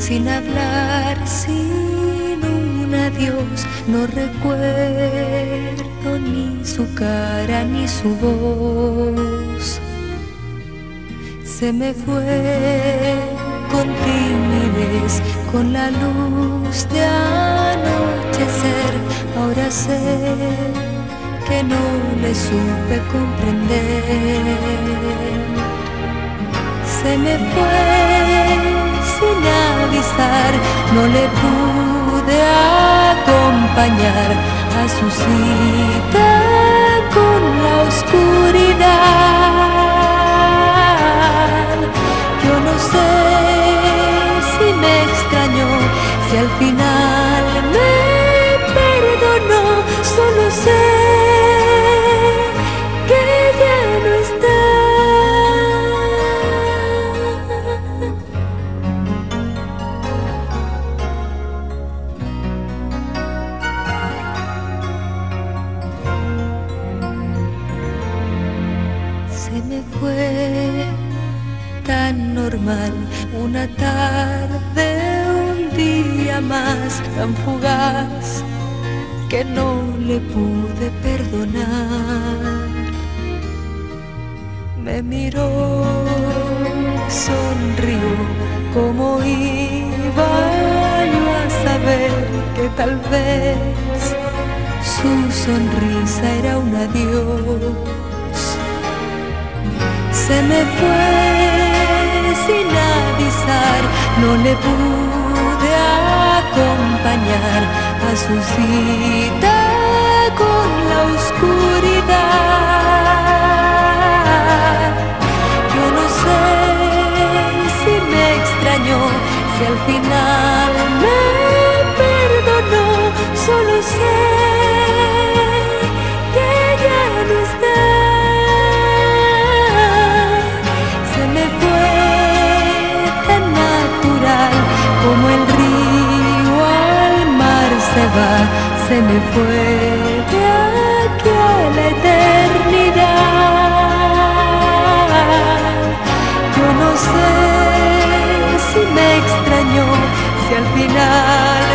sin hablar, sin un adiós. No recuerdo ni su cara ni su voz. Se me fue con timidez, con la luz de anochecer. Ahora sé que no le supe comprender. Se me fue sin avisar, no le pude acompañar a su cita con la oscuridad. Yo no sé si me extrañó, si al final me perdonó, solo sé que ya no está. Se me fue tan normal, una tarde, un día más, tan fugaz que no le pude perdonar. Me miró, sonrió, como iba yo a saber que tal vez su sonrisa era un adiós. Se me fue sin avisar, no le pude acompañar a su cita con la oscuridad. Yo no sé si me extrañó, si al final me perdonó, solo sé que ya no está. Como el río al mar se va, se me fue de aquí a la eternidad. Yo no sé si me extrañó, si al final